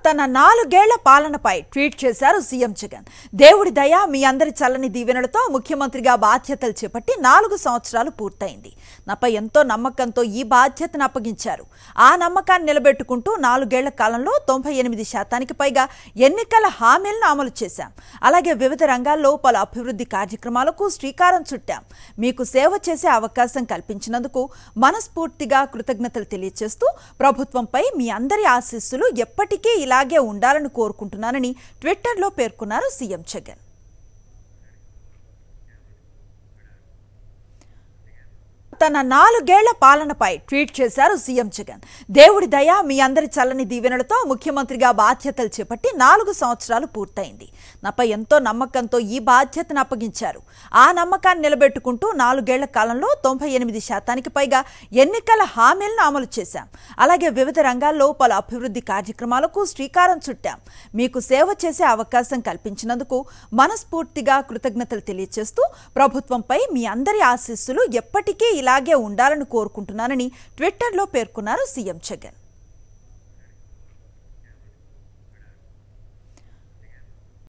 తన 4 ఏళ్ల పాలనపై ట్వీట్ చేశారు సీఎం జగన్. దేవుడి దయ మీ అందరి చల్లని దీవెనలతో ముఖ్యమంత్రిగా బాధ్యతలు చేపట్టి 4 సంవత్సరాలు పూర్తయింది. నాపై ఎంతో నమ్మకంతో ఈ బాధ్యతను అప్పగించారు. ఆ నమ్మకాన్ని నిలబెట్టుకుంటూ 4 ఏళ్ల కాలంలో 98% పైగా ఎన్నికల హామీలను అమలు చేశాం. అలాగే వివిధ రంగాల్లో పలు అభివృద్ధి కార్యక్రమాలకు శ్రీకారం చుట్టాం. మీకు సేవ చేసే అవకాశం కల్పించినందుకు మనస్ఫూర్తిగా కృతజ్ఞతలు తెలియజేస్తూ ప్రభుత్వంపై మీ అందరి ఆశీస్సులు ఎప్పటికీ ఇలాగే ఉండాలని కోరుకుంటున్నానని ట్విట్టర్లో పేర్కొన్నారు సీఎం జగన్. తన 4 ఏళ్ల పాలనపై ట్వీట్ చేశారు సీఎం జగన్. దేవుడి దయ మీ అందరి చల్లని దీవెనలతో ముఖ్యమంత్రిగా బాధ్యతలు చేపట్టి 4 సంవత్సరాలు పూర్తయింది. నాపై ఎంతో నమ్మకంతో ఈ బాధ్యతను అప్పగించారు. ఆ నమ్మకాన్ని నిలబెట్టుకుంటూ 4 ఏళ్ల కాలంలో 98% పైగా ఎన్నికల హామీలను అమలు చేశాం. అలాగే వివిధ రంగాల్లో పలు అభివృద్ధి కార్యక్రమాలకు శ్రీకారం చుట్టాం. మీకు సేవ చేసే అవకాశం కల్పించినందుకు మనస్ఫూర్తిగా కృతజ్ఞతలు తెలియజేస్తూ ప్రభుత్వంపై మీ అందరి ఆశీస్సులు ఎప్పటికీ ఇలాగే ఉండాలని కోరుకుంటున్నానని ట్విట్టర్లో పేర్కొన్నారు సీఎం జగన్.